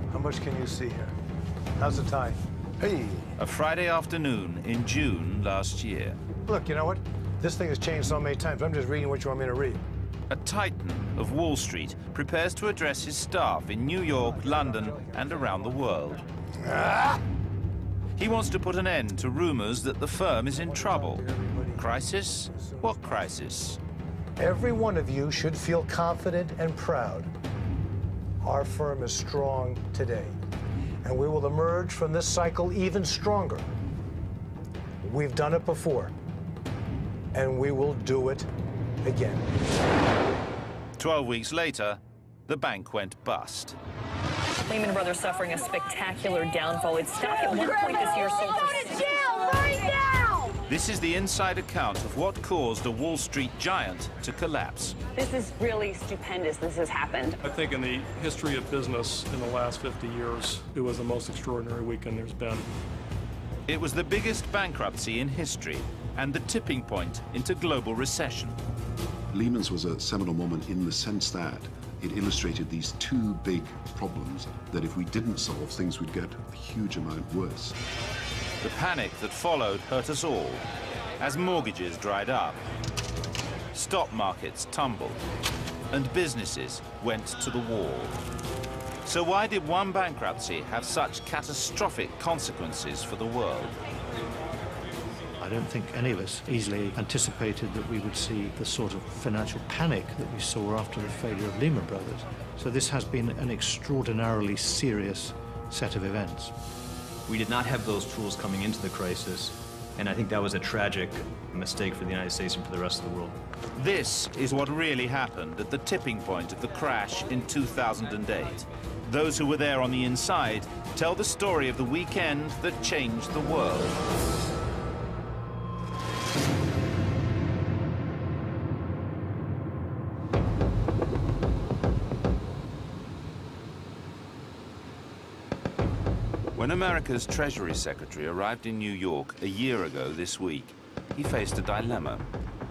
How much can you see here? How's the tie? Hey! A Friday afternoon in June last year. Look, you know what? This thing has changed so many times. I'm just reading what you want me to read. A titan of Wall Street prepares to address his staff in New York, London, and around the world. He wants to put an end to rumors that the firm is in trouble. Crisis? What crisis? Every one of you should feel confident and proud. Our firm is strong today, and we will emerge from this cycle even stronger. We've done it before, and we will do it again. 12 weeks later, the bank went bust. Lehman Brothers suffering a spectacular downfall. Its stock at one point this year sold for... Go to jail right now! This is the inside account of what caused a Wall Street giant to collapse. This is really stupendous. This has happened. I think in the history of business in the last 50 years, it was the most extraordinary weekend there's been. It was the biggest bankruptcy in history and the tipping point into global recession. Lehman's was a seminal moment in the sense that it illustrated these two big problems that if we didn't solve, things would get a huge amount worse. The panic that followed hurt us all as mortgages dried up, stock markets tumbled, and businesses went to the wall. So why did one bankruptcy have such catastrophic consequences for the world? I don't think any of us easily anticipated that we would see the sort of financial panic that we saw after the failure of Lehman Brothers. So this has been an extraordinarily serious set of events. We did not have those tools coming into the crisis, and I think that was a tragic mistake for the United States and for the rest of the world. This is what really happened at the tipping point of the crash in 2008. Those who were there on the inside tell the story of the weekend that changed the world. When America's Treasury Secretary arrived in New York a year ago this week, he faced a dilemma.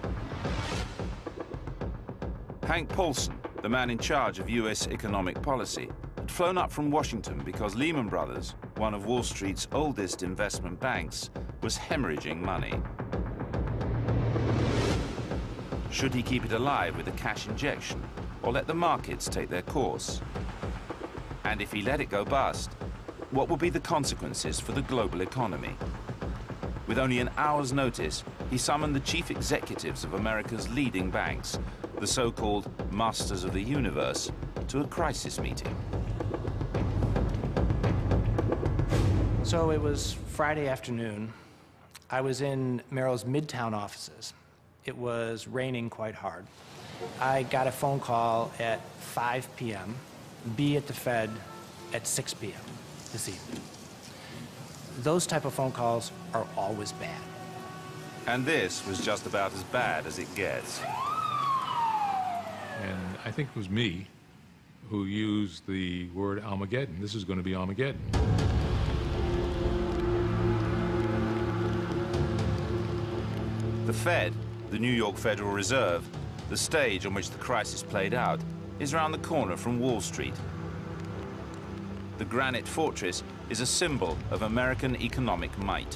Hank Paulson, the man in charge of US economic policy, had flown up from Washington because Lehman Brothers, one of Wall Street's oldest investment banks, was hemorrhaging money. Should he keep it alive with a cash injection or let the markets take their course? And if he let it go bust, what would be the consequences for the global economy? With only an hour's notice, he summoned the chief executives of America's leading banks, the so-called masters of the universe, to a crisis meeting. So it was Friday afternoon. I was in Merrill's Midtown offices. It was raining quite hard. I got a phone call at 5 p.m., be at the Fed at 6 p.m. this evening. Those type of phone calls are always bad. And this was just about as bad as it gets. And I think it was me who used the word Armageddon. This is going to be Armageddon. The Fed, the New York Federal Reserve, the stage on which the crisis played out, is around the corner from Wall Street. The granite fortress is a symbol of American economic might.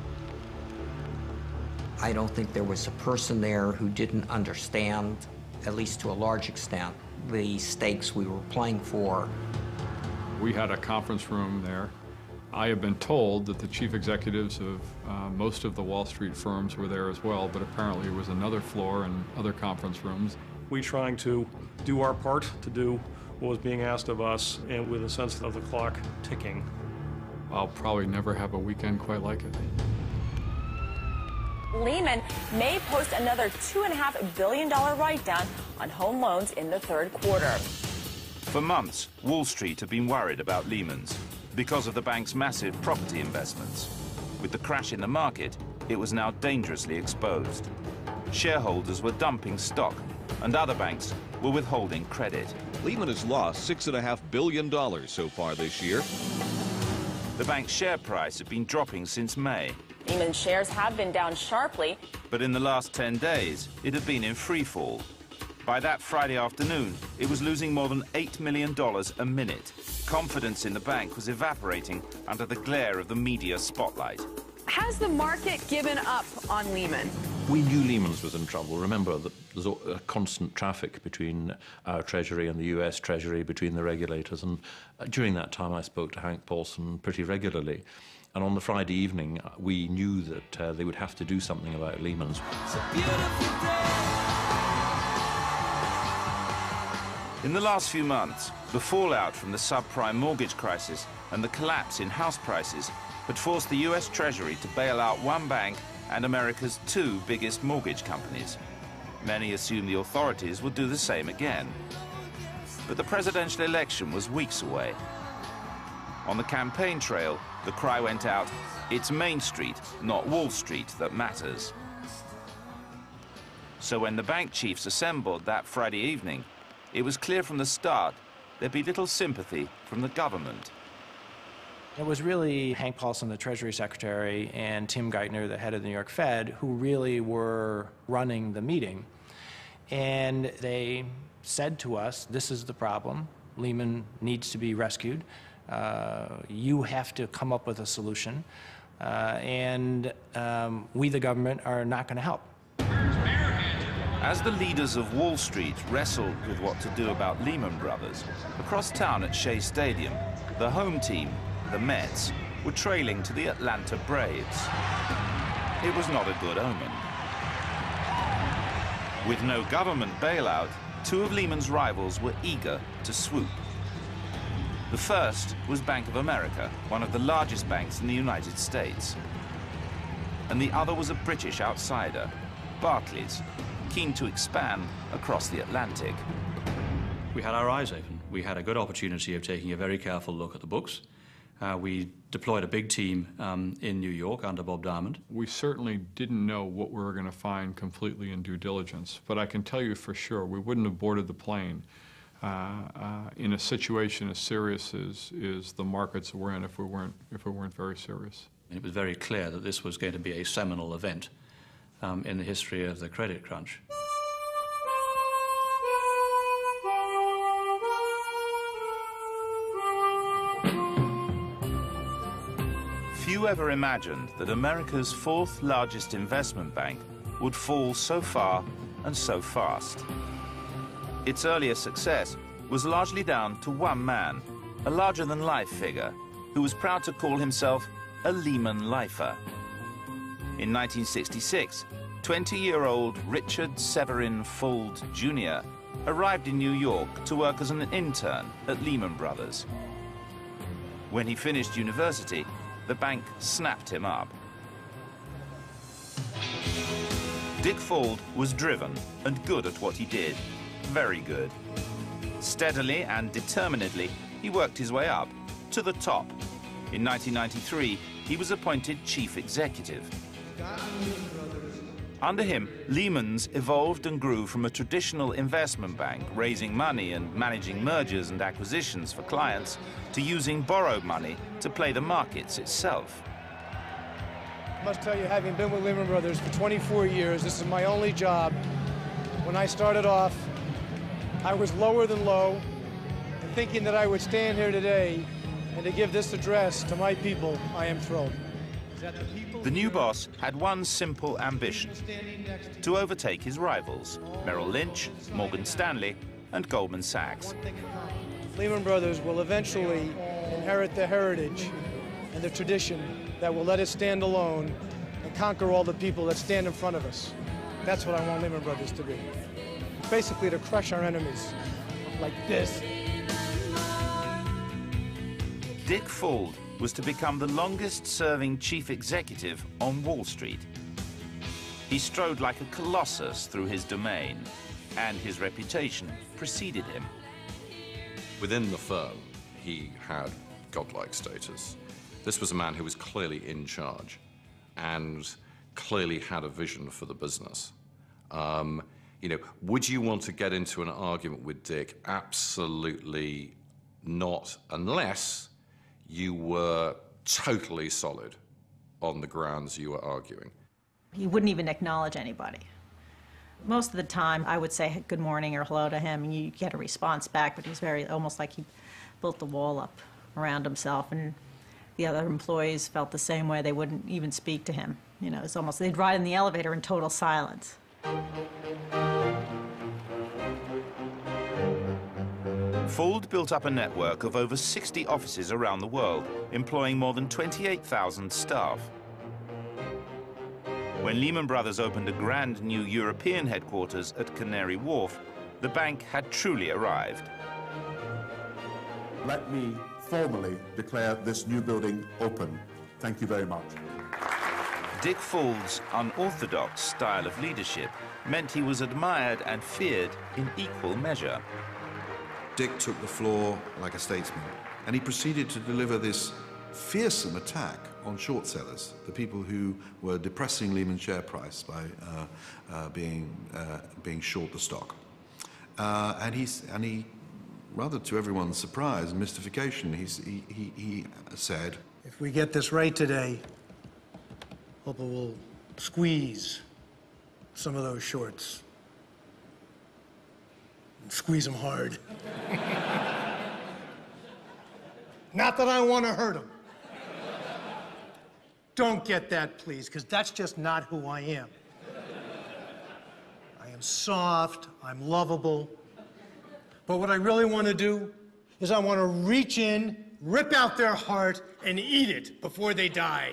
I don't think there was a person there who didn't understand, at least to a large extent, the stakes we were playing for. We had a conference room there. I have been told that the chief executives of most of the Wall Street firms were there as well, but apparently there was another floor and other conference rooms. We trying to do our part to do what was being asked of us, and with a sense of the clock ticking. I'll probably never have a weekend quite like it. Lehman may post another $2.5 billion write-down on home loans in the third quarter. For months, Wall Street had been worried about Lehman's because of the bank's massive property investments. With the crash in the market, it was now dangerously exposed. Shareholders were dumping stock, and other banks were withholding credit. Lehman has lost $6.5 billion so far this year. The bank's share price had been dropping since May. Lehman shares have been down sharply. But in the last 10 days, it had been in free fall. By that Friday afternoon, it was losing more than $8 million a minute. Confidence in the bank was evaporating under the glare of the media spotlight. Has the market given up on Lehman? We knew Lehman's was in trouble. Remember that there's a constant traffic between our Treasury and the US Treasury, between the regulators, and during that time I spoke to Hank Paulson pretty regularly. And on the Friday evening, we knew that they would have to do something about Lehman's. In the last few months, the fallout from the subprime mortgage crisis and the collapse in house prices had forced the US Treasury to bail out one bank and America's two biggest mortgage companies. Many assumed the authorities would do the same again. But the presidential election was weeks away. On the campaign trail, the cry went out, "It's Main Street, not Wall Street, that matters." So when the bank chiefs assembled that Friday evening, it was clear from the start there'd be little sympathy from the government. It was really Hank Paulson, the Treasury Secretary, and Tim Geithner, the head of the New York Fed, who really were running the meeting. And they said to us, this is the problem. Lehman needs to be rescued. You have to come up with a solution. We, the government, are not going to help. As the leaders of Wall Street wrestled with what to do about Lehman Brothers, across town at Shea Stadium, the home team, the Mets, were trailing to the Atlanta Braves. It was not a good omen. With no government bailout, two of Lehman's rivals were eager to swoop. The first was Bank of America, one of the largest banks in the United States. And the other was a British outsider, Barclays, keen to expand across the Atlantic. We had our eyes open. We had a good opportunity of taking a very careful look at the books. We deployed a big team in New York under Bob Diamond. We certainly didn't know what we were going to find completely in due diligence, but I can tell you for sure we wouldn't have boarded the plane in a situation as serious as the markets we're in if we weren't very serious. It was very clear that this was going to be a seminal event in the history of the credit crunch. Few ever imagined that America's fourth largest investment bank would fall so far and so fast. Its earlier success was largely down to one man, a larger-than-life figure who was proud to call himself a Lehman lifer. In 1966, 20-year-old Richard Severin Fuld Jr. arrived in New York to work as an intern at Lehman Brothers. When he finished university, the bank snapped him up. Dick Fuld was driven and good at what he did. Very good. Steadily and determinedly, he worked his way up to the top. In 1993, he was appointed chief executive. Under him, Lehman's evolved and grew from a traditional investment bank, raising money and managing mergers and acquisitions for clients, to using borrowed money to play the markets itself. I must tell you, having been with Lehman Brothers for 24 years, this is my only job. When I started off, I was lower than low, and thinking that I would stand here today and to give this address to my people, I am thrilled. The new boss had one simple ambition: to overtake his rivals, Merrill Lynch, Morgan Stanley, and Goldman Sachs. Lehman Brothers will eventually inherit the heritage and the tradition that will let us stand alone and conquer all the people that stand in front of us. That's what I want Lehman Brothers to be. Basically to crush our enemies, like this. Dick Fuld was to become the longest-serving chief executive on Wall Street. He strode like a colossus through his domain, and his reputation preceded him. Within the firm, he had godlike status. This was a man who was clearly in charge and clearly had a vision for the business. You know, would you want to get into an argument with Dick? Absolutely not, unless you were totally solid on the grounds you were arguing. He wouldn't even acknowledge anybody. Most of the time, I would say good morning or hello to him, and you get a response back, but he's very, almost like he built the wall up around himself, and the other employees felt the same way. They wouldn't even speak to him. You know, it's almost, they'd ride in the elevator in total silence. Fuld built up a network of over 60 offices around the world, employing more than 28,000 staff. When Lehman Brothers opened a grand new European headquarters at Canary Wharf, the bank had truly arrived. Let me formally declare this new building open. Thank you very much. Dick Fuld's unorthodox style of leadership meant he was admired and feared in equal measure. Dick took the floor like a statesman, and he proceeded to deliver this fearsome attack on short sellers, the people who were depressing Lehman's share price by being short the stock. And he, rather to everyone's surprise and mystification, he said, "If we get this right today, hope it will squeeze some of those shorts. Squeeze them hard. Not that I want to hurt them. Don't get that, please, because that's just not who I am. I am soft, I'm lovable. But what I really want to do is I want to reach in, rip out their heart, and eat it before they die."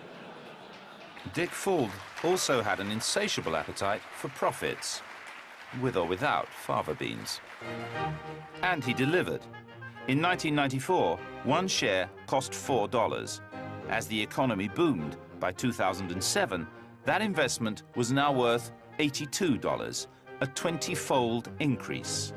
Dick Fuld also had an insatiable appetite for profits, with or without fava beans. And he delivered. In 1994, one share cost $4. As the economy boomed, by 2007, that investment was now worth $82, a 20-fold increase.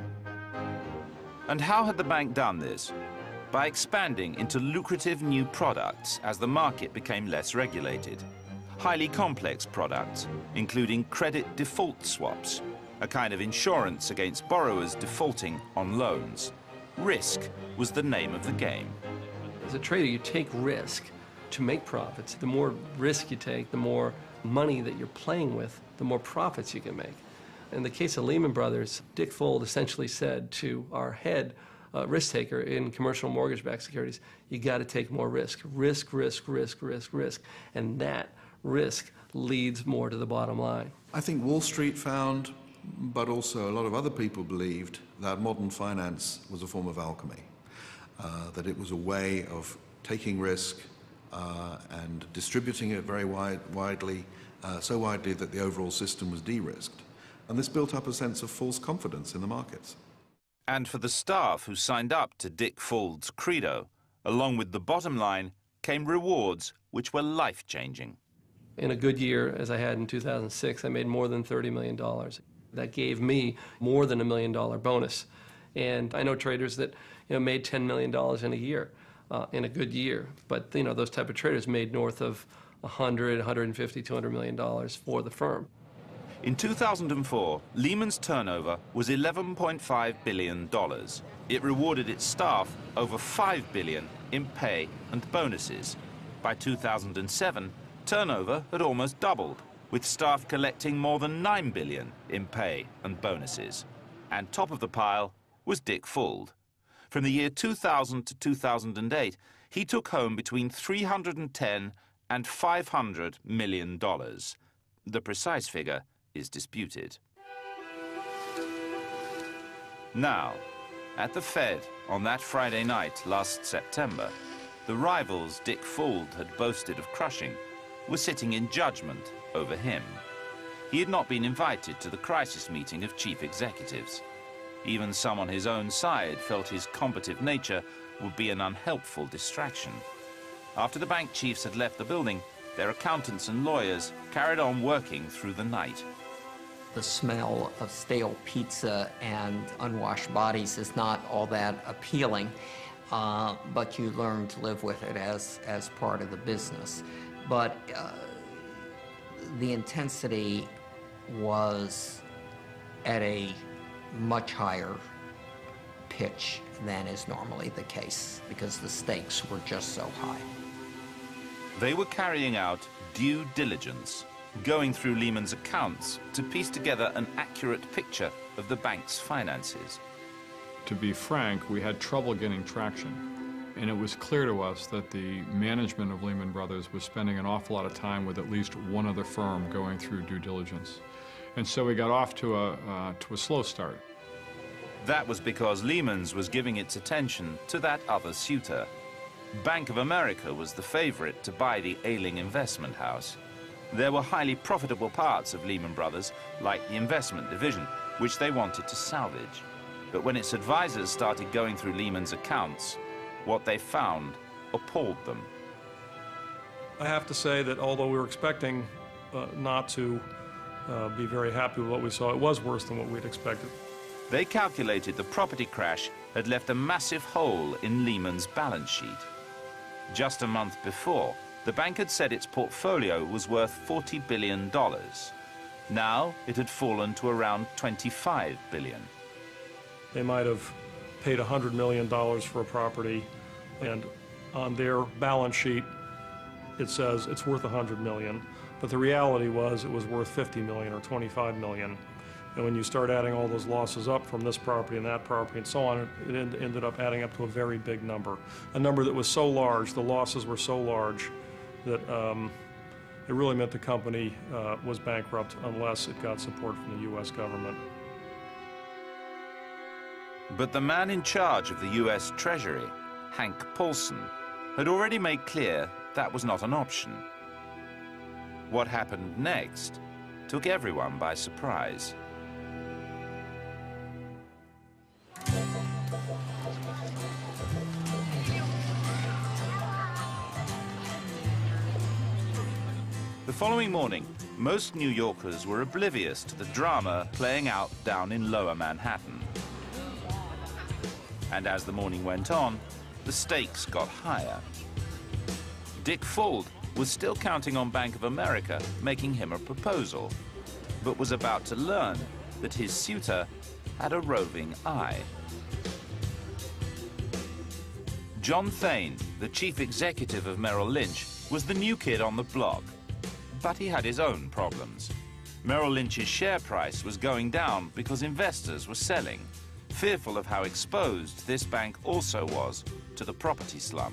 And how had the bank done this? By expanding into lucrative new products as the market became less regulated. Highly complex products, including credit default swaps, a kind of insurance against borrowers defaulting on loans. Risk was the name of the game. As a trader, you take risk to make profits. The more risk you take, the more money that you're playing with, the more profits you can make. In the case of Lehman Brothers, Dick Fuld essentially said to our head risk taker in commercial mortgage-backed securities, you got to take more risk. Risk, risk, risk, risk, risk. And that risk leads more to the bottom line. I think Wall Street found, but also a lot of other people believed, that modern finance was a form of alchemy, that it was a way of taking risk and distributing it very widely, so widely that the overall system was de-risked. And this built up a sense of false confidence in the markets. And for the staff who signed up to Dick Fuld's credo, along with the bottom line came rewards which were life-changing. In a good year, as I had in 2006, I made more than $30 million. That gave me more than $1 million bonus. And I know traders that made $10 million in a year, in a good year. But those type of traders made north of $100, $150, $200 million for the firm. In 2004, Lehman's turnover was $11.5 billion. It rewarded its staff over $5 billion in pay and bonuses. By 2007, turnover had almost doubled, with staff collecting more than $9 billion in pay and bonuses. And top of the pile was Dick Fuld. From the year 2000 to 2008, he took home between $310 and $500 million. The precise figure is disputed. Now, at the Fed on that Friday night last September, the rivals Dick Fuld had boasted of crushing were sitting in judgment over him. He had not been invited to the crisis meeting of chief executives. Even some on his own side felt his combative nature would be an unhelpful distraction. After the bank chiefs had left the building, their accountants and lawyers carried on working through the night. The smell of stale pizza and unwashed bodies is not all that appealing, but you learn to live with it as part of the business. But the intensity was at a much higher pitch than is normally the case, because the stakes were just so high. They were carrying out due diligence, going through Lehman's accounts to piece together an accurate picture of the bank's finances. To be frank, we had trouble getting traction, and it was clear to us that the management of Lehman Brothers was spending an awful lot of time with at least one other firm going through due diligence. And so we got off to a slow start. That was because Lehman's was giving its attention to that other suitor. Bank of America was the favorite to buy the ailing investment house. There were highly profitable parts of Lehman Brothers, like the investment division, which they wanted to salvage. But when its advisors started going through Lehman's accounts, what they found appalled them. I have to say that although we were expecting not to be very happy with what we saw, it was worse than what we'd expected. They calculated the property crash had left a massive hole in Lehman's balance sheet. Just a month before, the bank had said its portfolio was worth $40 billion. Now it had fallen to around $25 billion. They might have paid $100 million for a property, and on their balance sheet it says it's worth $100 million, but the reality was it was worth $50 million or $25 million. And when you start adding all those losses up from this property and that property and so on, it ended up adding up to a very big number. A number that was so large, the losses were so large, that it really meant the company was bankrupt unless it got support from the U.S. government. But the man in charge of the U.S. Treasury, Hank Paulson, had already made clear that was not an option. What happened next took everyone by surprise. The following morning, most New Yorkers were oblivious to the drama playing out down in Lower Manhattan. And as the morning went on, the stakes got higher. Dick Fuld was still counting on Bank of America making him a proposal, but was about to learn that his suitor had a roving eye. John Thain, the chief executive of Merrill Lynch, was the new kid on the block, but he had his own problems. Merrill Lynch's share price was going down because investors were selling, fearful of how exposed this bank also was to the property slump.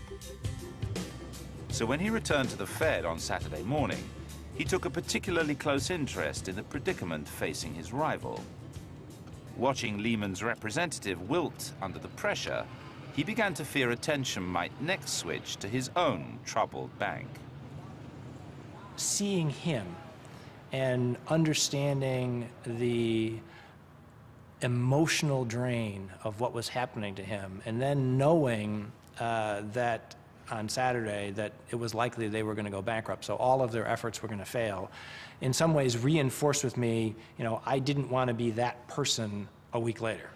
So when he returned to the Fed on Saturday morning, he took a particularly close interest in the predicament facing his rival. Watching Lehman's representative wilt under the pressure, he began to fear attention might next switch to his own troubled bank. Seeing him and understanding the emotional drain of what was happening to him, and then knowing that on Saturday that it was likely they were going to go bankrupt, so all of their efforts were going to fail, in some ways reinforced with me, I didn't want to be that person a week later.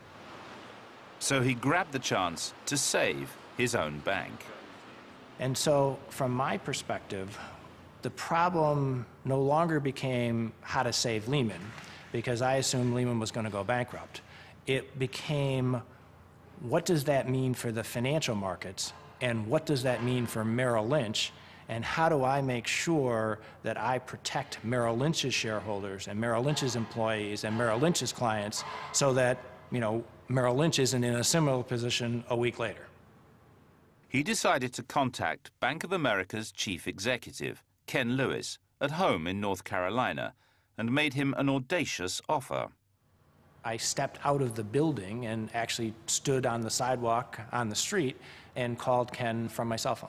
So he grabbed the chance to save his own bank. And so from my perspective, the problem no longer became how to save Lehman, because I assumed Lehman was going to go bankrupt. It became, what does that mean for the financial markets, and what does that mean for Merrill Lynch, and how do I make sure that I protect Merrill Lynch's shareholders and Merrill Lynch's employees and Merrill Lynch's clients so that, Merrill Lynch isn't in a similar position a week later. He decided to contact Bank of America's chief executive, Ken Lewis, at home in North Carolina, and made him an audacious offer. I stepped out of the building and actually stood on the sidewalk on the street and called Ken from my cell phone.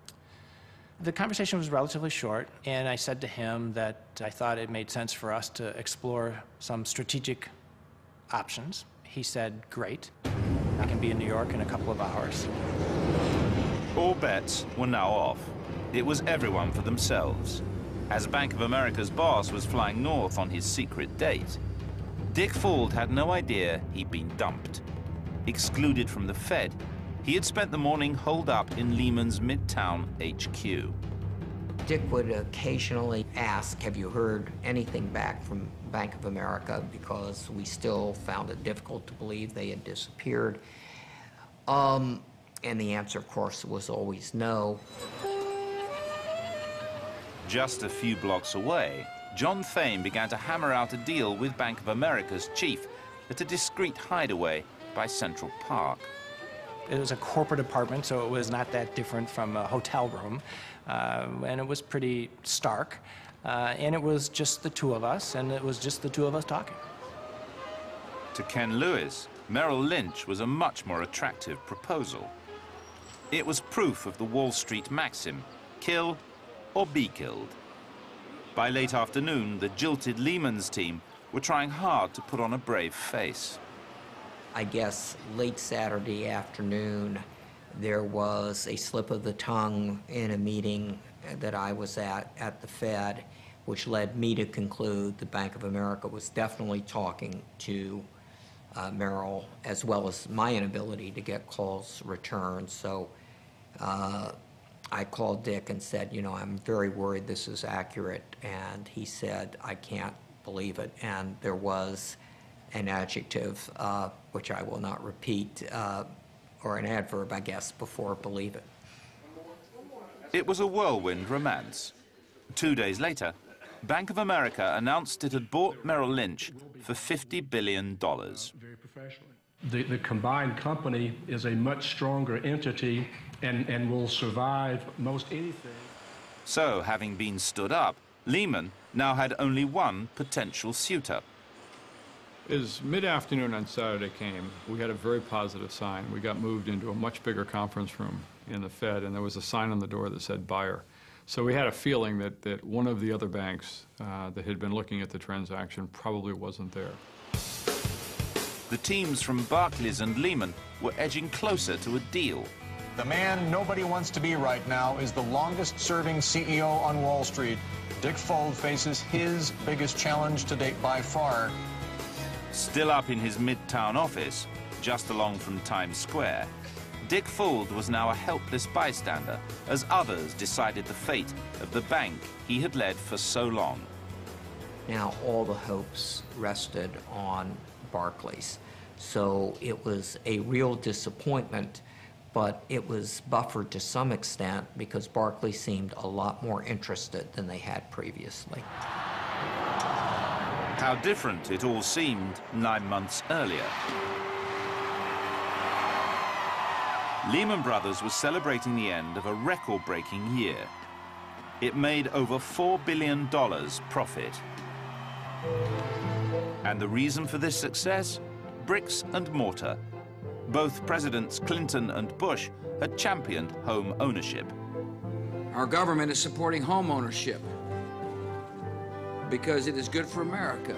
The conversation was relatively short, and I said to him that I thought it made sense for us to explore some strategic options. He said, great. I can be in New York in a couple of hours. All bets were now off. It was everyone for themselves. As Bank of America's boss was flying north on his secret date, Dick Fuld had no idea he'd been dumped. Excluded from the Fed, he had spent the morning holed up in Lehman's Midtown HQ. Dick would occasionally ask, have you heard anything back from Bank of America, because we still found it difficult to believe they had disappeared. And the answer, of course, was always no. Just a few blocks away, John Thain began to hammer out a deal with Bank of America's chief at a discreet hideaway by Central Park. It was a corporate apartment, so it was not that different from a hotel room, and it was pretty stark. And it was just the two of us, and it was just the two of us talking. To Ken Lewis, Merrill Lynch was a much more attractive proposal. It was proof of the Wall Street maxim, kill or be killed. By late afternoon, the jilted Lehman's team were trying hard to put on a brave face. I guess late Saturday afternoon, there was a slip of the tongue in a meeting that I was at the Fed, which led me to conclude the Bank of America was definitely talking to Merrill, as well as my inability to get calls returned. So I called Dick and said, you know, I'm very worried this is accurate. And he said, I can't believe it. And there was an adjective, which I will not repeat, or an adverb, I guess, before believe it. It was a whirlwind romance. 2 days later, Bank of America announced it had bought Merrill Lynch for $50 billion. The combined company is a much stronger entity and will survive most anything. So, having been stood up, Lehman now had only one potential suitor. As mid-afternoon on Saturday came, we had a very positive sign. We got moved into a much bigger conference room in the Fed, and there was a sign on the door that said buyer. So we had a feeling that one of the other banks that had been looking at the transaction probably wasn't there. The teams from Barclays and Lehman were edging closer to a deal. The man nobody wants to be right now is the longest-serving CEO on Wall Street. Dick Fuld faces his biggest challenge to date by far. Still up in his midtown office, just along from Times Square, Dick Fuld was now a helpless bystander as others decided the fate of the bank he had led for so long. Now all the hopes rested on Barclays. So it was a real disappointment, but it was buffered to some extent because Barclays seemed a lot more interested than they had previously. How different it all seemed 9 months earlier. Lehman Brothers was celebrating the end of a record-breaking year. It made over $4 billion profit. And the reason for this success? Bricks and mortar. Both Presidents Clinton and Bush had championed home ownership. Our government is supporting home ownership because it is good for America.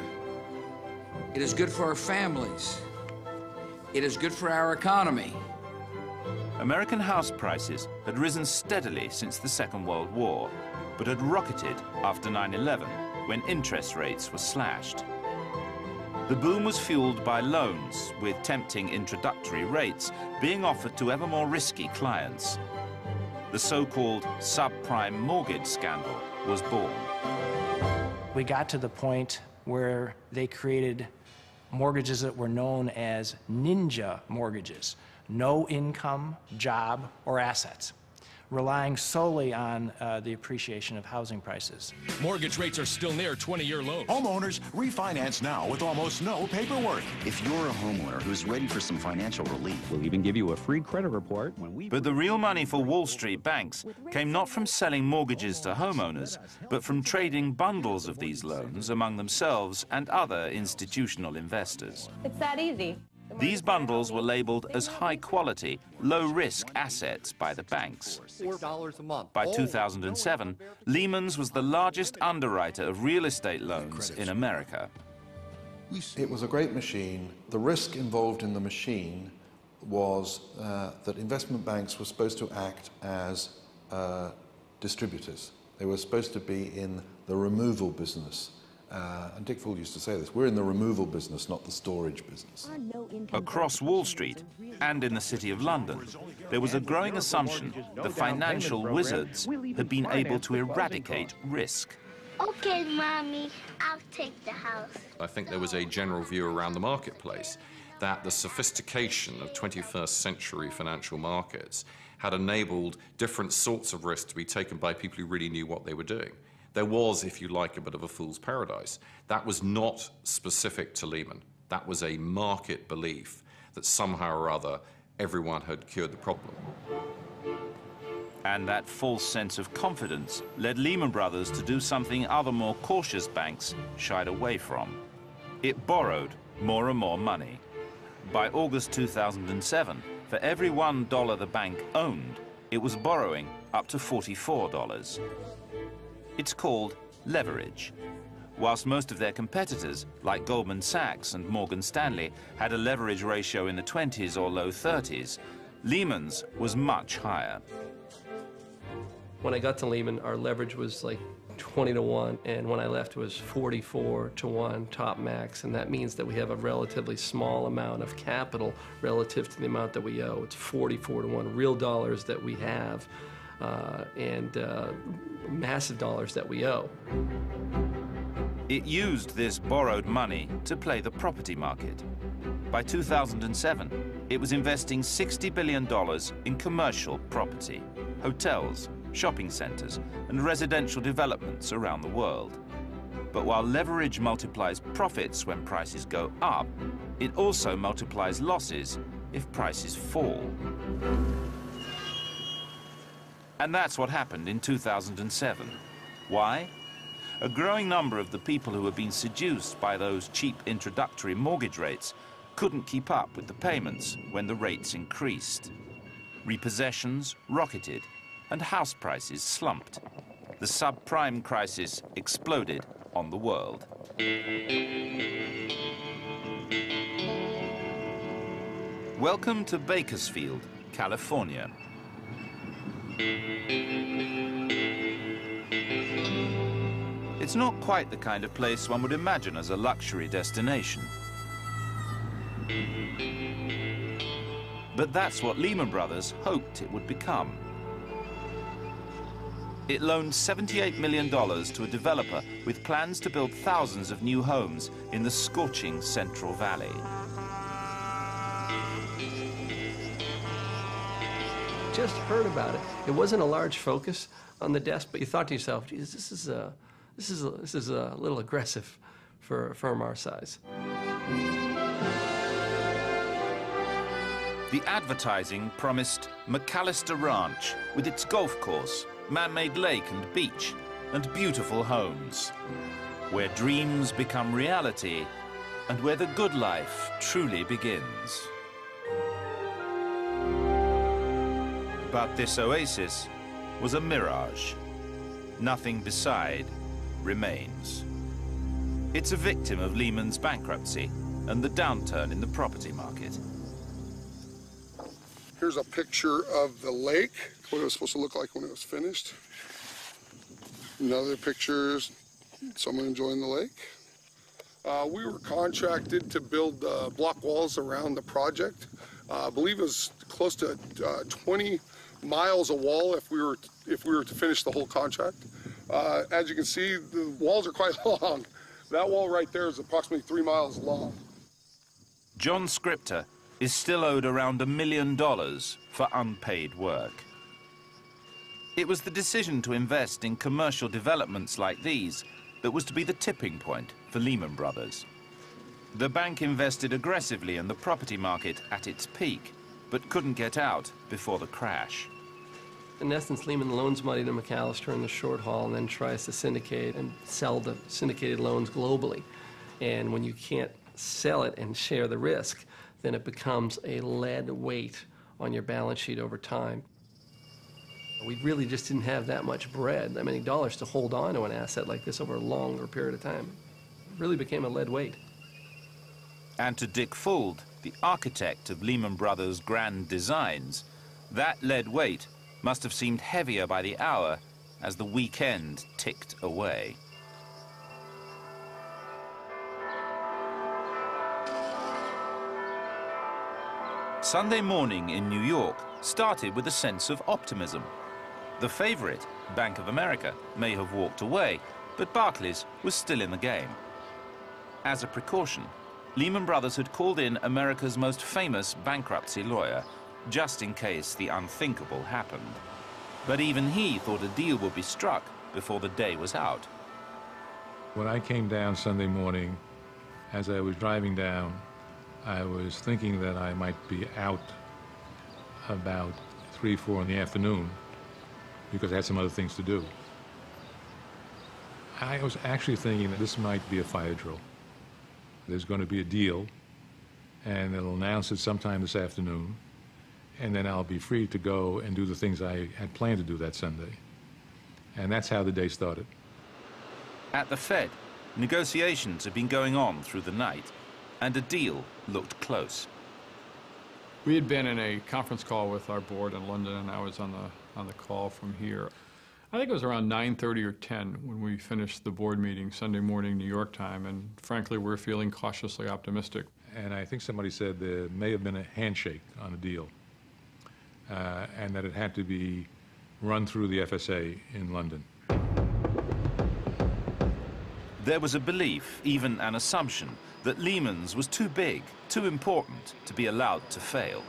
It is good for our families. It is good for our economy. American house prices had risen steadily since the Second World War, but had rocketed after 9/11, when interest rates were slashed. The boom was fueled by loans, with tempting introductory rates being offered to ever more risky clients. The so-called subprime mortgage scandal was born. We got to the point where they created mortgages that were known as ninja mortgages. No income, job, or assets, relying solely on the appreciation of housing prices. Mortgage rates are still near 20-year lows. Homeowners, refinance now with almost no paperwork. If you're a homeowner who's ready for some financial relief, we'll even give you a free credit report when we... But the real money for Wall Street banks came not from selling mortgages to homeowners, but from trading bundles of these loans among themselves and other institutional investors. It's that easy. These bundles were labeled as high-quality, low-risk assets by the banks. $4 a month. By 2007, Lehman's was the largest underwriter of real estate loans in America. It was a great machine. The risk involved in the machine was that investment banks were supposed to act as distributors. They were supposed to be in the removal business. And Dick Fuld used to say this, we're in the removal business, not the storage business. Across Wall Street and in the City of London, there was a growing assumption the financial wizards had been able to eradicate risk. Okay, Mommy, I'll take the house. I think there was a general view around the marketplace that the sophistication of 21st century financial markets had enabled different sorts of risks to be taken by people who really knew what they were doing. There was, if you like, a bit of a fool's paradise. That was not specific to Lehman. That was a market belief that somehow or other everyone had cured the problem. And that false sense of confidence led Lehman Brothers to do something other more cautious banks shied away from. It borrowed more and more money. By August 2007, for every $1 the bank owned, it was borrowing up to $44. It's called leverage. Whilst most of their competitors, like Goldman Sachs and Morgan Stanley, had a leverage ratio in the 20s or low 30s, Lehman's was much higher. When I got to Lehman, our leverage was like 20 to 1, and when I left it was 44 to 1 top max, and that means that we have a relatively small amount of capital relative to the amount that we owe. It's 44 to 1 real dollars that we have, and massive dollars that we owe. It used this borrowed money to play the property market. By 2007, it was investing $60 billion in commercial property, hotels, shopping centers, and residential developments around the world. But while leverage multiplies profits when prices go up, it also multiplies losses if prices fall. And that's what happened in 2007. Why? A growing number of the people who had been seduced by those cheap introductory mortgage rates couldn't keep up with the payments when the rates increased. Repossessions rocketed, and house prices slumped. The subprime crisis exploded on the world. Welcome to Bakersfield, California. It's not quite the kind of place one would imagine as a luxury destination. But that's what Lehman Brothers hoped it would become. It loaned $78 million to a developer with plans to build thousands of new homes in the scorching Central Valley. Just heard about it. It wasn't a large focus on the desk, but you thought to yourself, geez, this is a little aggressive for a firm our size. The advertising promised McAllister Ranch with its golf course, man-made lake and beach, and beautiful homes, where dreams become reality and where the good life truly begins. But this oasis was a mirage. Nothing beside remains. It's a victim of Lehman's bankruptcy and the downturn in the property market. Here's a picture of the lake, what it was supposed to look like when it was finished. Another picture is someone enjoying the lake. We were contracted to build block walls around the project. I believe it was close to 20 miles of wall if we were to finish the whole contract. As you can see, the walls are quite long. That wall right there is approximately 3 miles long. John Scripter is still owed around $1 million for unpaid work. It was the decision to invest in commercial developments like these that was to be the tipping point for Lehman Brothers. The bank invested aggressively in the property market at its peak, but couldn't get out before the crash. In essence, Lehman loans money to McAllister in the short haul and then tries to syndicate and sell the syndicated loans globally. And when you can't sell it and share the risk, then it becomes a lead weight on your balance sheet over time. We really just didn't have that much bread, that many dollars to hold on to an asset like this over a longer period of time. It really became a lead weight. And to Dick Fuld, the architect of Lehman Brothers' grand designs, that lead weight must have seemed heavier by the hour as the weekend ticked away. Sunday morning in New York started with a sense of optimism. The favorite, Bank of America, may have walked away, but Barclays was still in the game. As a precaution, Lehman Brothers had called in America's most famous bankruptcy lawyer, just in case the unthinkable happened. But even he thought a deal would be struck before the day was out. When I came down Sunday morning, as I was driving down, I was thinking that I might be out about 3, 4 in the afternoon because I had some other things to do. I was actually thinking that this might be a fire drill. There's going to be a deal, and they'll announce it sometime this afternoon, and then I'll be free to go and do the things I had planned to do that Sunday. And that's how the day started. At the Fed, negotiations had been going on through the night, and a deal looked close. We had been in a conference call with our board in London, and I was on the call from here. I think it was around 9:30 or 10 when we finished the board meeting Sunday morning New York time, and frankly, we're feeling cautiously optimistic. And I think somebody said there may have been a handshake on a deal, and that it had to be run through the FSA in London. There was a belief, even an assumption, that Lehman's was too big, too important to be allowed to fail.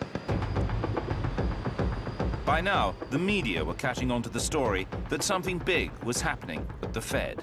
By now, the media were catching on to the story that something big was happening at the Fed.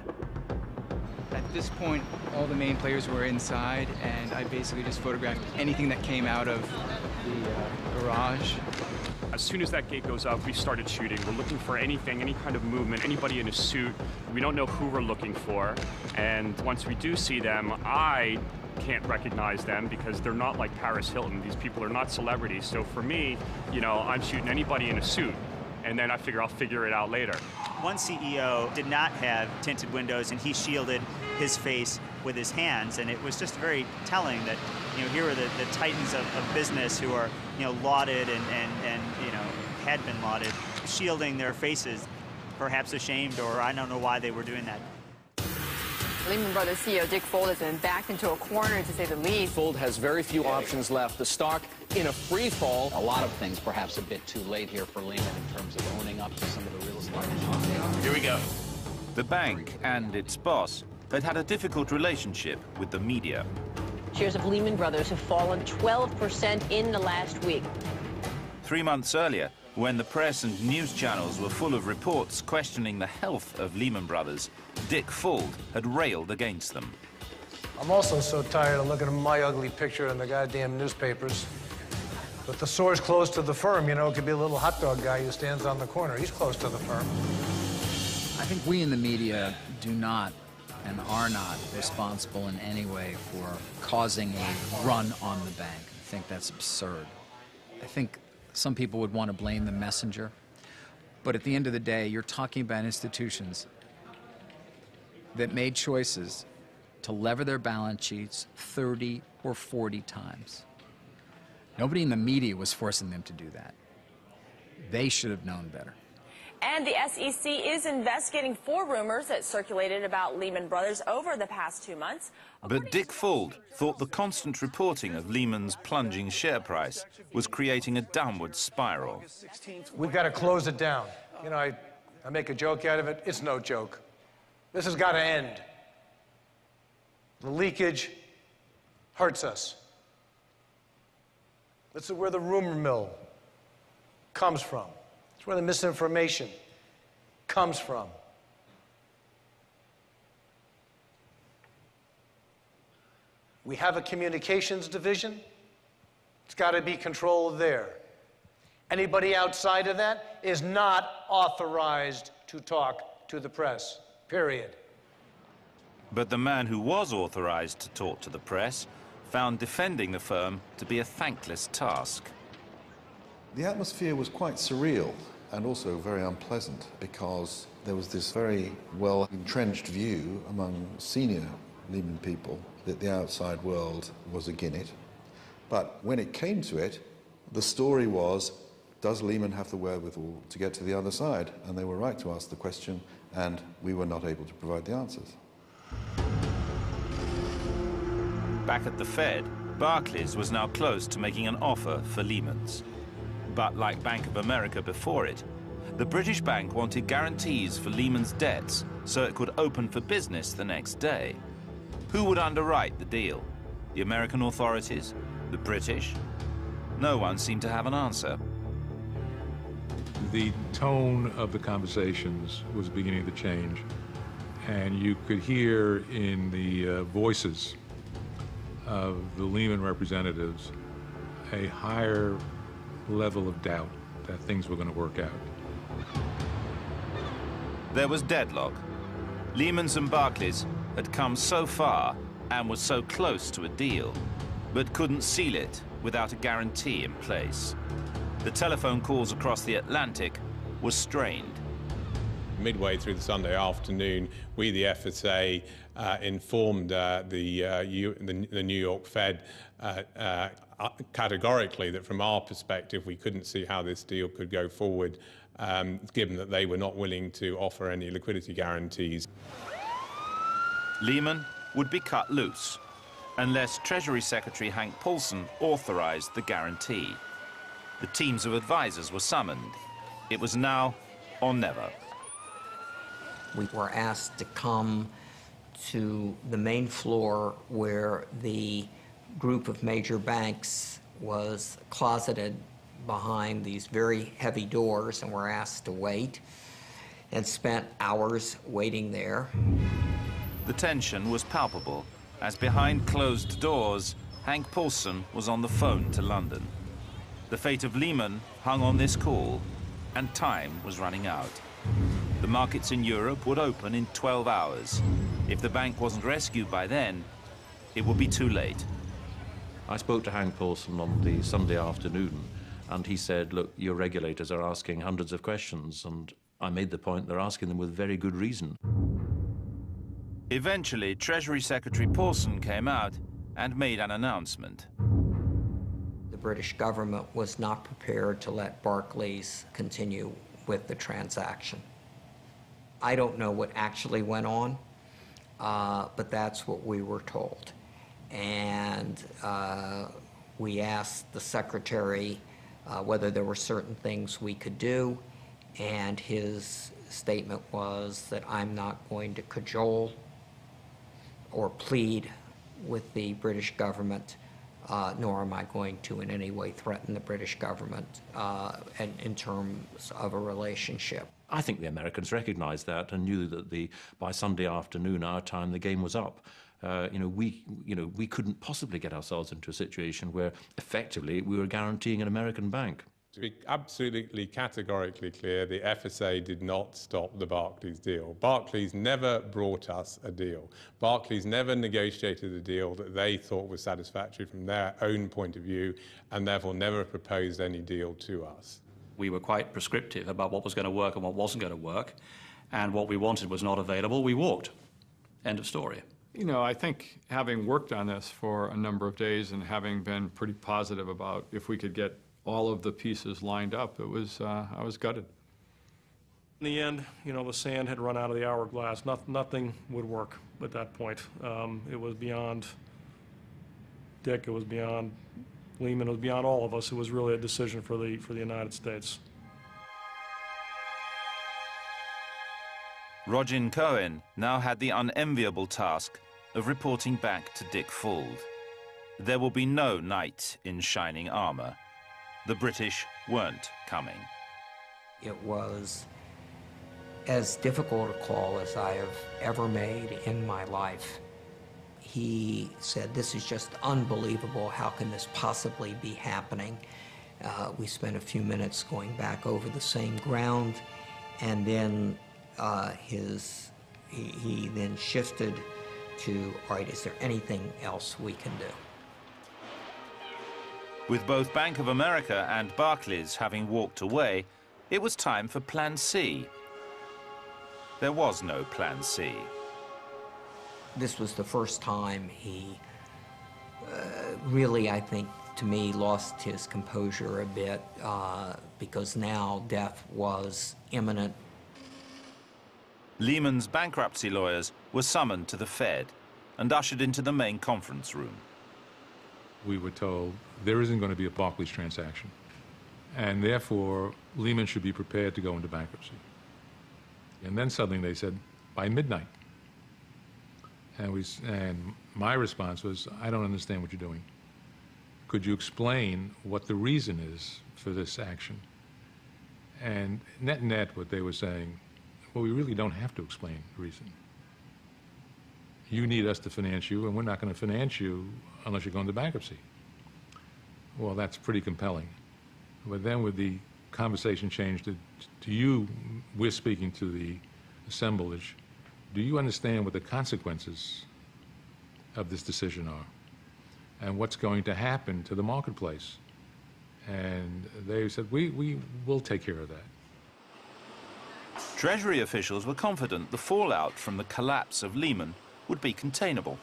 At this point, all the main players were inside, and I basically just photographed anything that came out of the garage. As soon as that gate goes up, we started shooting. We're looking for anything, any kind of movement, anybody in a suit. We don't know who we're looking for. And once we do see them, I can't recognize them because they're not like Paris Hilton. These people are not celebrities. So for me, you know, I'm shooting anybody in a suit. And then I figure I'll figure it out later. One CEO did not have tinted windows, and he shielded his face with his hands, and it was just very telling that, you know, here are the titans of business who are, you know, lauded and you know, had been lauded, shielding their faces, perhaps ashamed, or I don't know why they were doing that. Lehman Brothers CEO Dick Fuld has been backed into a corner, to say the least. Fuld has very few options left. The stock in a free fall. A lot of things perhaps a bit too late here for Lehman in terms of owning up to some of the real estate. Here we go. The bank and its boss had had a difficult relationship with the media. Shares of Lehman Brothers have fallen 12% in the last week. 3 months earlier, when the press and news channels were full of reports questioning the health of Lehman Brothers, Dick Fuld had railed against them. I'm also so tired of looking at my ugly picture in the goddamn newspapers. But the source close to the firm, you know, it could be a little hot dog guy who stands on the corner. He's close to the firm. I think we in the media do not and are not responsible in any way for causing a run on the bank. I think that's absurd. I think some people would want to blame the messenger, but at the end of the day, you're talking about institutions that made choices to lever their balance sheets 30 or 40 times. Nobody in the media was forcing them to do that. They should have known better. And the SEC is investigating 4 rumors that circulated about Lehman Brothers over the past 2 months. But Dick Fuld thought the constant reporting of Lehman's plunging share price was creating a downward spiral. We've got to close it down. You know, I make a joke out of it. It's no joke. This has got to end. The leakage hurts us. This is where the rumor mill comes from. It's where the misinformation comes from. We have a communications division. It's got to be controlled there. Anybody outside of that is not authorized to talk to the press, period. But the man who was authorized to talk to the press found defending the firm to be a thankless task. The atmosphere was quite surreal and also very unpleasant because there was this very well-entrenched view among senior Lehman people that the outside world was against it. But when it came to it, the story was, does Lehman have the wherewithal to get to the other side? And they were right to ask the question, and we were not able to provide the answers. Back at the Fed, Barclays was now close to making an offer for Lehman's. But like Bank of America before it, the British bank wanted guarantees for Lehman's debts so it could open for business the next day. Who would underwrite the deal? The American authorities? The British? No one seemed to have an answer. The tone of the conversations was beginning to change, and you could hear in the voices of the Lehman representatives a higher level of doubt that things were going to work out. There was deadlock. Lehman's and Barclays had come so far and was so close to a deal, but couldn't seal it without a guarantee in place. The telephone calls across the Atlantic were strained. Midway through the Sunday afternoon, we, the FSA, informed the New York Fed categorically that from our perspective, we couldn't see how this deal could go forward, given that they were not willing to offer any liquidity guarantees. Lehman would be cut loose unless Treasury Secretary Hank Paulson authorized the guarantee. The teams of advisors were summoned. It was now or never. We were asked to come to the main floor where the group of major banks was closeted behind these very heavy doors, and were asked to wait, and spent hours waiting there. The tension was palpable as behind closed doors, Hank Paulson was on the phone to London. The fate of Lehman hung on this call, and time was running out. The markets in Europe would open in 12 hours. If the bank wasn't rescued by then, it would be too late. I spoke to Hank Paulson on the Sunday afternoon, and he said, look, your regulators are asking hundreds of questions, and I made the point they're asking them with very good reason. Eventually, Treasury Secretary Paulson came out and made an announcement. The British government was not prepared to let Barclays continue with the transaction. I don't know what actually went on, but that's what we were told. And we asked the secretary whether there were certain things we could do, and his statement was that I'm not going to cajole or plead with the British government, nor am I going to in any way threaten the British government in terms of a relationship. I think the Americans recognized that and knew that by Sunday afternoon, our time, the game was up. We couldn't possibly get ourselves into a situation where effectively we were guaranteeing an American bank. To be absolutely categorically clear, the FSA did not stop the Barclays deal. Barclays never brought us a deal. Barclays never negotiated a deal that they thought was satisfactory from their own point of view, and therefore never proposed any deal to us. We were quite prescriptive about what was going to work and what wasn't going to work, and what we wanted was not available. We walked. End of story. You know, I think having worked on this for a number of days and having been pretty positive about if we could get all of the pieces lined up, I was gutted. In the end, the sand had run out of the hourglass. Nothing would work at that point. It was beyond Dick, it was beyond Lehman, it was beyond all of us. It was really a decision for the United States. Roger Cohen now had the unenviable task of reporting back to Dick Fuld. There will be no knight in shining armor. The British weren't coming. It was as difficult a call as I have ever made in my life. He said, "This is just unbelievable. How can this possibly be happening?" We spent a few minutes going back over the same ground, and then he then shifted to, all right, is there anything else we can do? With both Bank of America and Barclays having walked away, it was time for Plan C. There was no Plan C. This was the first time he really, I think, to me, lost his composure a bit because now death was imminent. Lehman's bankruptcy lawyers were summoned to the Fed and ushered into the main conference room. We were told there isn't going to be a Barclays transaction, and therefore Lehman should be prepared to go into bankruptcy. And then suddenly they said, by midnight. And my response was, I don't understand what you're doing. Could you explain what the reason is for this action? And net, what they were saying, well, we really don't have to explain the reason. You need us to finance you, and we're not going to finance you unless you're going to bankruptcy. Well, that's pretty compelling. But then with the conversation changed to you, we're speaking to the assemblage, do you understand what the consequences of this decision are? And what's going to happen to the marketplace? And they said, we will take care of that. Treasury officials were confident the fallout from the collapse of Lehman would be containable.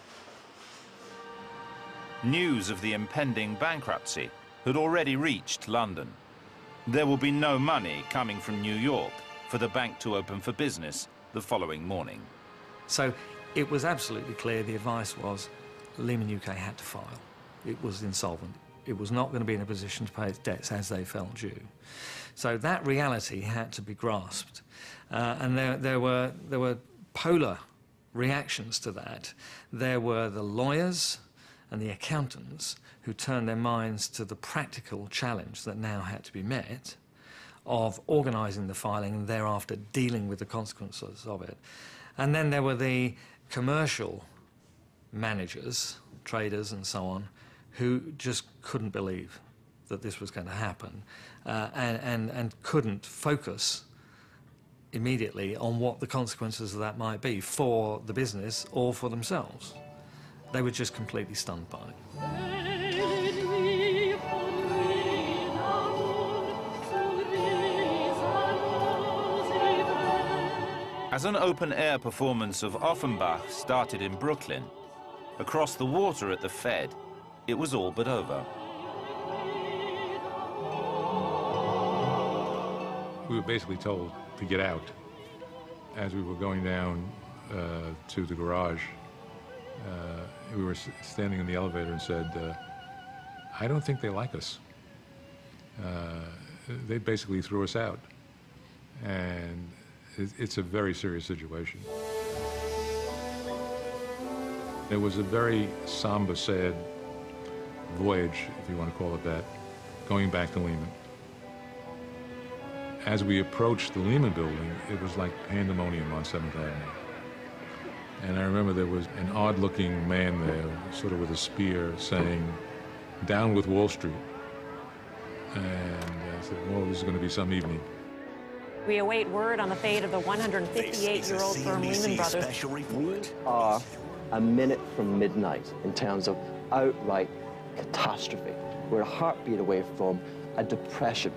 News of the impending bankruptcy had already reached London. There will be no money coming from New York for the bank to open for business the following morning. So it was absolutely clear the advice was Lehman UK had to file. It was insolvent. It was not going to be in a position to pay its debts as they fell due. So that reality had to be grasped. And there were polar reactions to that. There were the lawyers and the accountants who turned their minds to the practical challenge that now had to be met of organising the filing and thereafter dealing with the consequences of it. And then there were the commercial managers, traders and so on, who just couldn't believe that this was going to happen and couldn't focus immediately on what the consequences of that might be for the business or for themselves. They were just completely stunned by it. As an open-air performance of Offenbach started in Brooklyn, across the water at the Fed, it was all but over. We were basically told to get out. As we were going down to the garage, we were standing in the elevator and said, I don't think they like us. They basically threw us out. And it's a very serious situation. It was a very somber, sad voyage, if you want to call it that, going back to Lehman. As we approached the Lehman building, it was like pandemonium on 7th Avenue. And I remember there was an odd-looking man there, sort of with a spear, saying, "Down with Wall Street." And I said, well, this is going to be some evening. We await word on the fate of the 158-year-old firm Lehman Brothers. We are a minute from midnight in terms of outright catastrophe. We're a heartbeat away from a depression.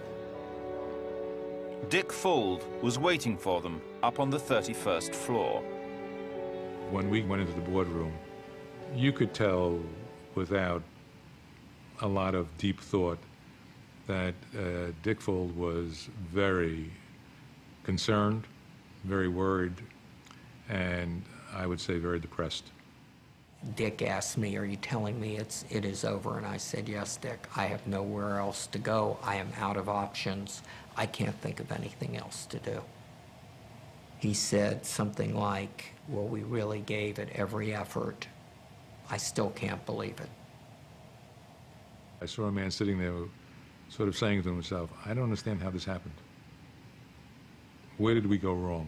Dick Fuld was waiting for them up on the 31st floor. When we went into the boardroom, you could tell without a lot of deep thought that Dick Fuld was very concerned, very worried, and I would say very depressed. Dick asked me, "Are you telling me it is over?" And I said, "Yes, Dick, I have nowhere else to go. I am out of options. I can't think of anything else to do." He said something like, "Well, we really gave it every effort. I still can't believe it." I saw a man sitting there sort of saying to himself, I don't understand how this happened. Where did we go wrong?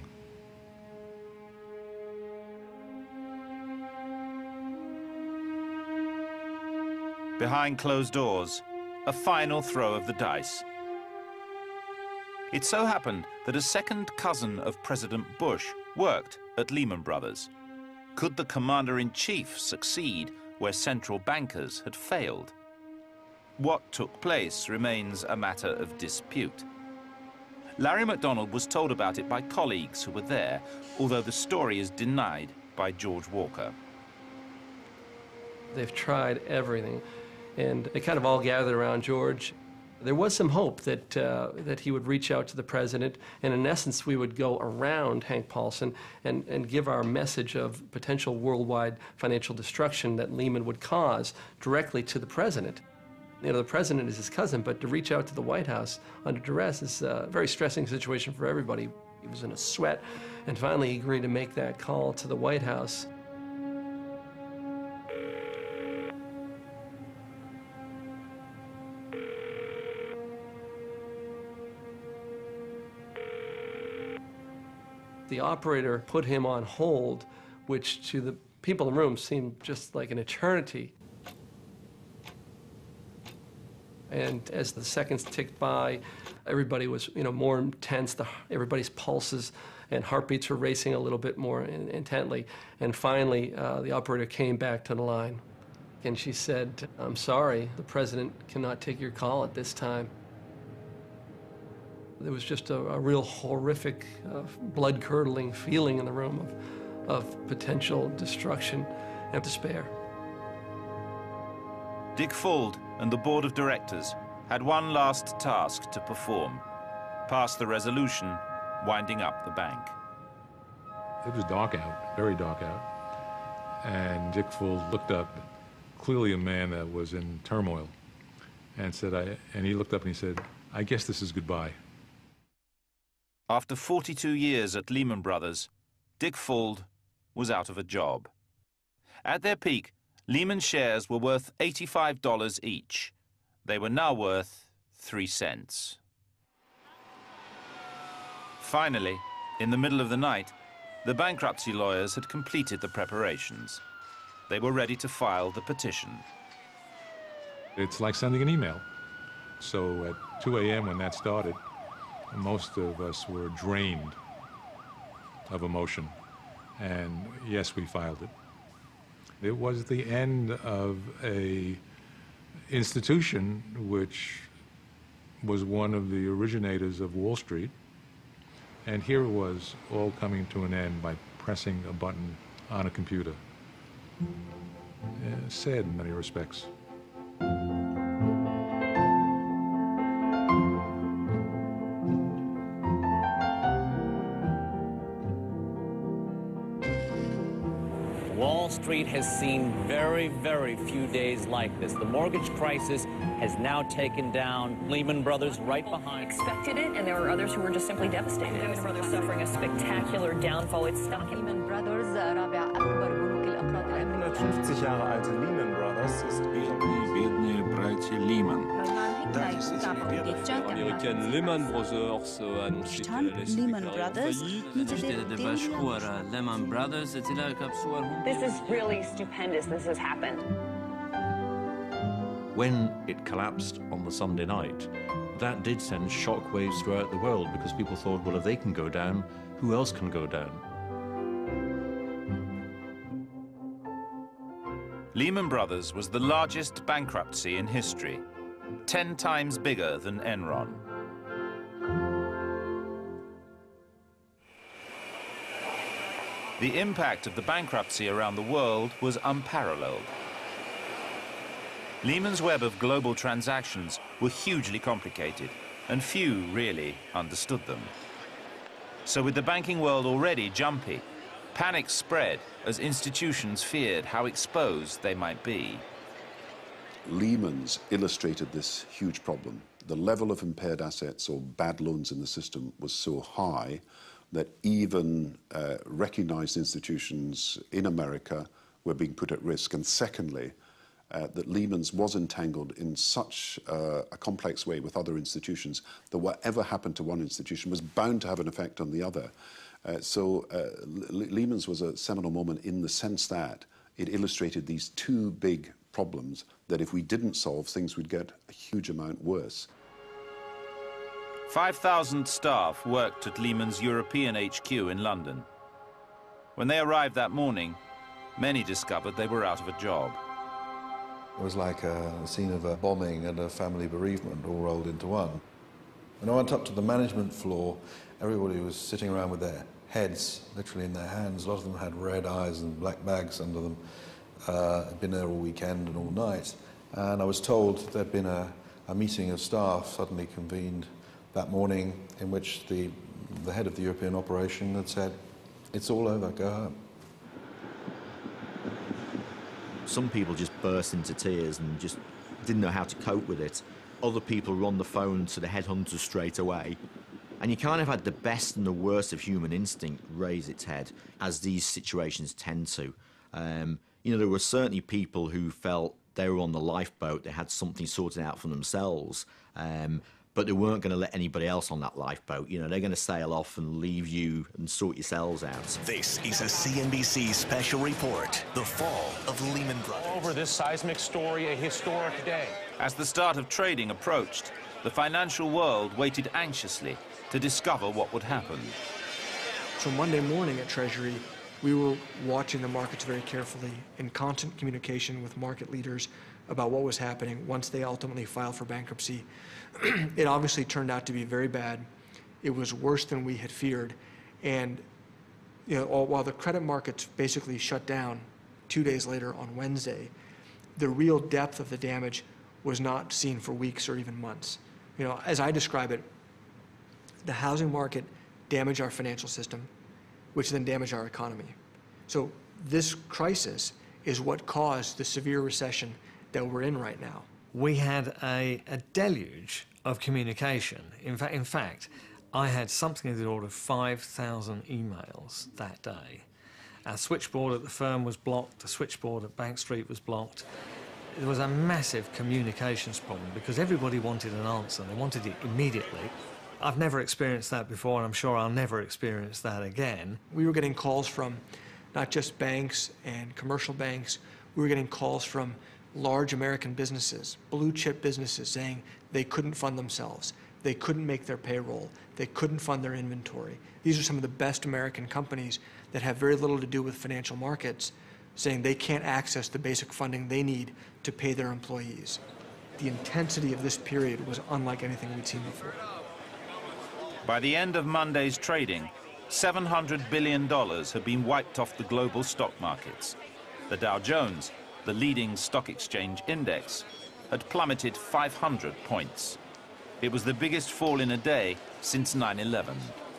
Behind closed doors, a final throw of the dice. It so happened that a second cousin of President Bush worked at Lehman Brothers. Could the commander-in-chief succeed where central bankers had failed? What took place remains a matter of dispute. Larry McDonald was told about it by colleagues who were there, although the story is denied by George Walker. They've tried everything, and they kind of all gathered around George. There was some hope that he would reach out to the president, and in essence, we would go around Hank Paulson and give our message of potential worldwide financial destruction that Lehman would cause directly to the president. You know, the president is his cousin, but to reach out to the White House under duress is a very stressing situation for everybody. He was in a sweat, and finally he agreed to make that call to the White House. The operator put him on hold, which to the people in the room seemed just like an eternity. And as the seconds ticked by, everybody was, more intense. Everybody's pulses and heartbeats were racing a little bit more intently. And finally, the operator came back to the line. And she said, "I'm sorry, the president cannot take your call at this time." There was just a real horrific, blood-curdling feeling in the room of potential destruction and despair. Dick Fuld and the board of directors had one last task to perform: pass the resolution winding up the bank. It was dark out, very dark out, and Dick Fuld looked up, clearly a man that was in turmoil, and he looked up and he said, "I guess this is goodbye." After 42 years at Lehman Brothers, Dick Fuld was out of a job. At their peak, Lehman shares were worth $85 each. They were now worth 3 cents. Finally, in the middle of the night, the bankruptcy lawyers had completed the preparations. They were ready to file the petition. It's like sending an email. So at 2 a.m. when that started, most of us were drained of emotion. And yes, we filed it. It was the end of a institution which was one of the originators of Wall Street. And here it was all coming to an end by pressing a button on a computer. Sad in many respects. Wall Street has seen very, very few days like this. The mortgage crisis has now taken down Lehman Brothers right behind. Expected it, and there were others who were just simply devastated. Lehman Brothers suffering a spectacular downfall. Its stock. Lehman Brothers رابع أكبر بنوك الأقراض الأمريكية. Lehman Brothers ist biedne bratje Lehman. Américaine Lehman Brothers a annoncé Lehman Brothers Lehman Brothers This is really stupendous. This has happened. When it collapsed on the Sunday night, that did send shockwaves throughout the world because people thought, well, if they can go down, who else can go down? Lehman Brothers was the largest bankruptcy in history, 10 times bigger than Enron. The impact of the bankruptcy around the world was unparalleled. Lehman's web of global transactions were hugely complicated, and few really understood them. So with the banking world already jumpy, panic spread as institutions feared how exposed they might be. Lehman's illustrated this huge problem. The level of impaired assets or bad loans in the system was so high that even recognized institutions in America were being put at risk. And secondly, that Lehman's was entangled in such a complex way with other institutions that whatever happened to one institution was bound to have an effect on the other. So Lehman's was a seminal moment in the sense that it illustrated these two big problems that if we didn't solve, things would get a huge amount worse. 5,000 staff worked at Lehman's European HQ in London. When they arrived that morning, many discovered they were out of a job. It was like a scene of a bombing and a family bereavement all rolled into one. When I went up to the management floor, everybody was sitting around with their heads literally in their hands. A lot of them had red eyes and black bags under them. I'd been there all weekend and all night. And I was told there'd been a meeting of staff suddenly convened that morning in which the head of the European operation had said, "It's all over, go home." Some people just burst into tears and just didn't know how to cope with it. Other people were on the phone to the headhunters straight away. And you kind of had the best and the worst of human instinct raise its head, as these situations tend to. There were certainly people who felt they were on the lifeboat, they had something sorted out for themselves. but they weren't going to let anybody else on that lifeboat. You know, they're going to sail off and leave you and sort yourselves out. This is a CNBC special report, the fall of Lehman Brothers. Over this seismic story, a historic day. As the start of trading approached, the financial world waited anxiously to discover what would happen. So Monday morning at Treasury, we were watching the markets very carefully, in constant communication with market leaders about what was happening once they ultimately filed for bankruptcy. It obviously turned out to be very bad. It was worse than we had feared. And you know, while the credit markets basically shut down 2 days later on Wednesday, the real depth of the damage was not seen for weeks or even months. You know, as I describe it, the housing market damaged our financial system, which then damaged our economy. So this crisis is what caused the severe recession that we're in right now. We had a deluge of communication. In fact, I had something in the order of 5,000 emails that day. Our switchboard at the firm was blocked, the switchboard at Bank Street was blocked. There was a massive communications problem because everybody wanted an answer. They wanted it immediately. I've never experienced that before, and I'm sure I'll never experience that again. We were getting calls from not just banks and commercial banks, we were getting calls from large American businesses, blue chip businesses, saying they couldn't fund themselves, they couldn't make their payroll, they couldn't fund their inventory. These are some of the best American companies that have very little to do with financial markets, saying they can't access the basic funding they need to pay their employees. The intensity of this period was unlike anything we'd seen before. By the end of Monday's trading, $700 billion had been wiped off the global stock markets. The Dow Jones, the leading stock exchange index, had plummeted 500 points. It was the biggest fall in a day since 9/11.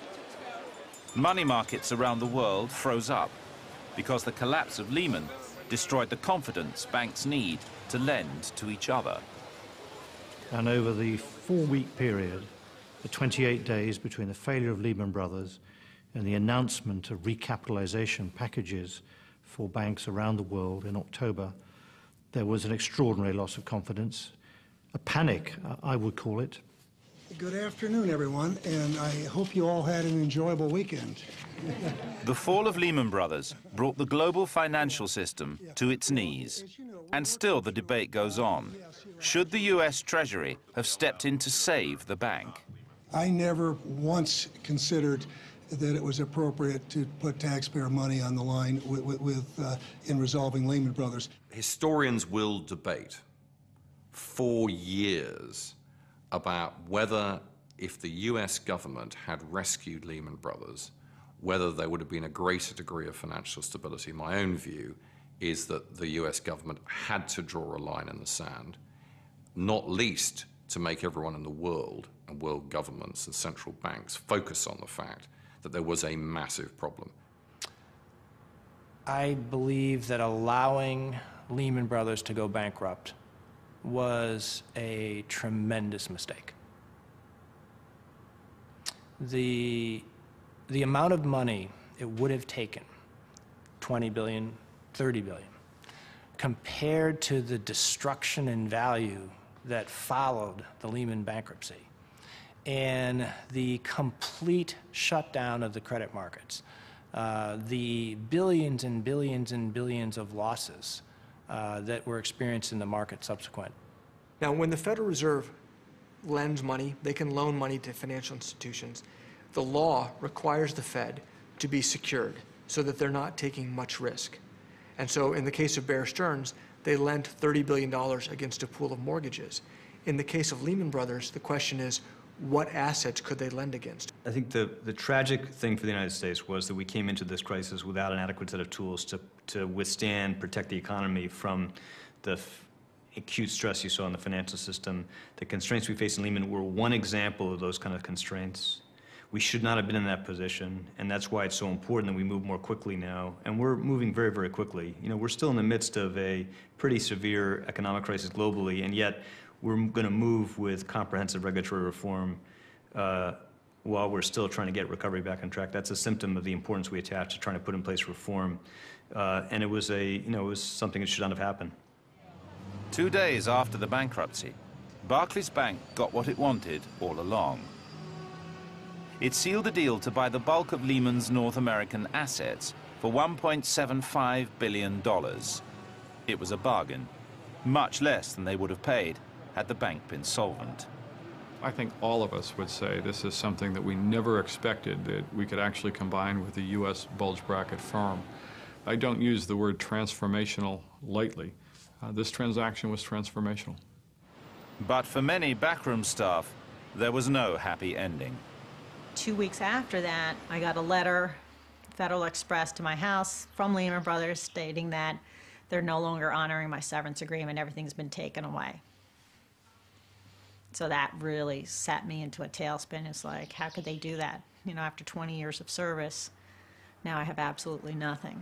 Money markets around the world froze up because the collapse of Lehman destroyed the confidence banks need to lend to each other. And over the 4-week period, the 28 days between the failure of Lehman Brothers and the announcement of recapitalization packages for banks around the world in October, there was an extraordinary loss of confidence, a panic, I would call it. Good afternoon, everyone, and I hope you all had an enjoyable weekend. The fall of Lehman Brothers brought the global financial system to its knees. And still the debate goes on. Should the US Treasury have stepped in to save the bank? I never once considered that it was appropriate to put taxpayer money on the line in resolving Lehman Brothers. Historians will debate for years about whether, if the US government had rescued Lehman Brothers, whether there would have been a greater degree of financial stability. My own view is that the US government had to draw a line in the sand, not least to make everyone in the world, and world governments and central banks, focus on the fact that there was a massive problem. I believe that allowing Lehman Brothers to go bankrupt was a tremendous mistake. The amount of money it would have taken, 20 billion, 30 billion, compared to the destruction in value that followed the Lehman bankruptcy and the complete shutdown of the credit markets, the billions and billions and billions of losses that were experienced in the market subsequent. Now, when the Federal Reserve lends money, they can loan money to financial institutions. The law requires the Fed to be secured so that they're not taking much risk. And so in the case of Bear Stearns, they lent $30 billion against a pool of mortgages. In the case of Lehman Brothers, the question is, what assets could they lend against? I think the tragic thing for the United States was that we came into this crisis without an adequate set of tools to withstand, protect the economy from the acute stress you saw in the financial system. The constraints we faced in Lehman were one example of those kind of constraints. We should not have been in that position, and that's why it's so important that we move more quickly now. And we're moving very, very quickly. You know, we're still in the midst of a pretty severe economic crisis globally, and yet we're going to move with comprehensive regulatory reform while we're still trying to get recovery back on track. That's a symptom of the importance we attach to trying to put in place reform. And it was it was something that should not have happened. 2 days after the bankruptcy, Barclays Bank got what it wanted all along. It sealed a deal to buy the bulk of Lehman's North American assets for $1.75 billion. It was a bargain, much less than they would have paid had the bank been solvent. I think all of us would say this is something that we never expected, that we could actually combine with a U.S. bulge bracket firm. I don't use the word transformational lightly. This transaction was transformational. But for many backroom staff, there was no happy ending. 2 weeks after that, I got a letter, Federal Express, to my house from Lehman Brothers stating that they're no longer honoring my severance agreement. Everything's been taken away. So that really set me into a tailspin. It's like, how could they do that? You know, after 20 years of service, now I have absolutely nothing.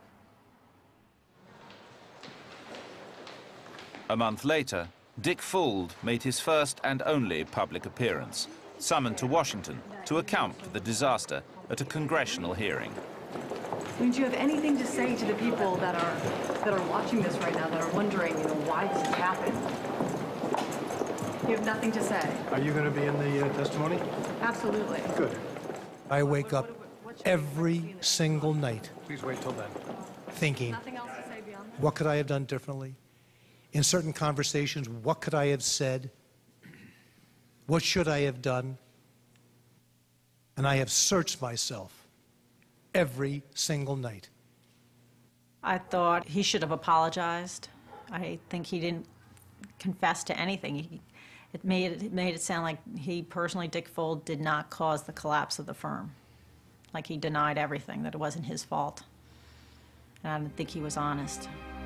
A month later, Dick Fuld made his first and only public appearance, summoned to Washington to account for the disaster at a congressional hearing. I mean, do you have anything to say to the people that are watching this right now, that are wondering, you know, why this has happened? You have nothing to say. Are you going to be in the testimony? Absolutely. Good. I wake up every single night. Please wait till then. Thinking, Nothing else to say beyond that? what could I have done differently? In certain conversations, what could I have said? What should I have done? And I have searched myself every single night. I thought he should have apologized. I think he didn't confess to anything. It made it sound like he personally, Dick Fuld, did not cause the collapse of the firm. Like he denied everything, that it wasn't his fault. And I don't think he was honest.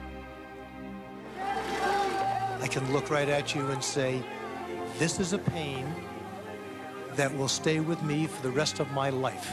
I can look right at you and say, this is a pain that will stay with me for the rest of my life.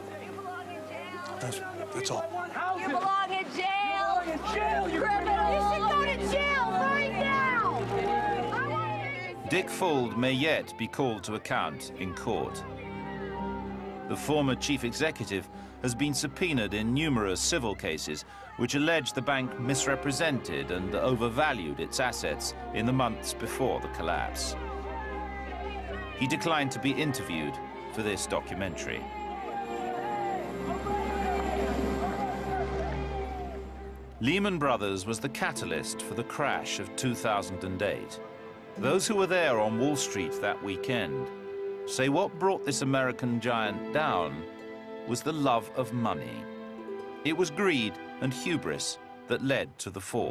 That's all. You belong in jail! You belong in jail, you criminal! You should go to jail right now! Dick Fuld may yet be called to account in court. The former chief executive has been subpoenaed in numerous civil cases which allege the bank misrepresented and overvalued its assets in the months before the collapse. He declined to be interviewed for this documentary. Lehman Brothers was the catalyst for the crash of 2008. Those who were there on Wall Street that weekend say what brought this American giant down was the love of money. It was greed and hubris that led to the fall.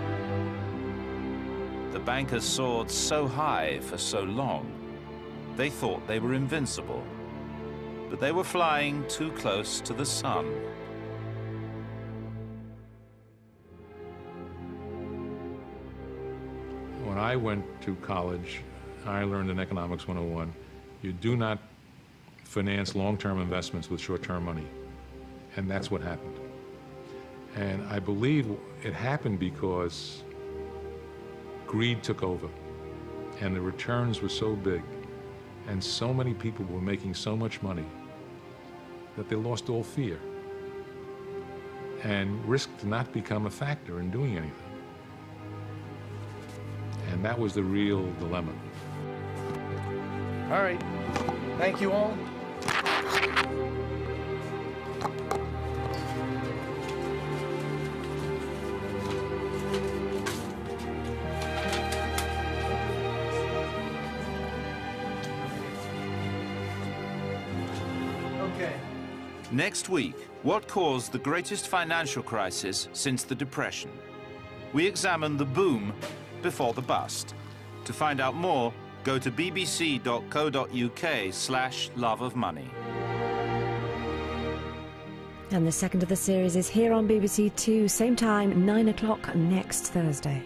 The bankers soared so high for so long, they thought they were invincible, but they were flying too close to the sun. When I went to college, I learned in Economics 101, you do not finance long-term investments with short-term money. And that's what happened. And I believe it happened because greed took over, and the returns were so big, and so many people were making so much money that they lost all fear. And risk did not become a factor in doing anything. And that was the real dilemma. All right. Thank you all. Okay. Next week, what caused the greatest financial crisis since the Depression? We examine the boom before the bust. To find out more, go to bbc.co.uk/love of money. And the second of the series is here on BBC Two, same time, 9 o'clock next Thursday.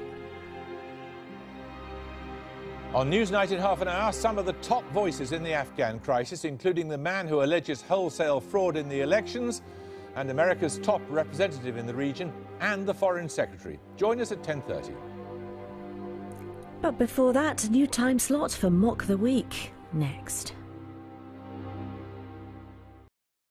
On Newsnight in half an hour, some of the top voices in the Afghan crisis, including the man who alleges wholesale fraud in the elections, and America's top representative in the region, and the Foreign Secretary. Join us at 10:30. But before that, new time slot for Mock the Week next.